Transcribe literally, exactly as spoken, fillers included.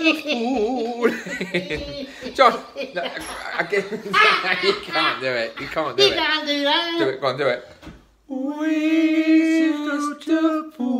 falling. John, no, again, you can't do it. You can't do You it. can't do that. Do it. Go on, do it. We used to fall.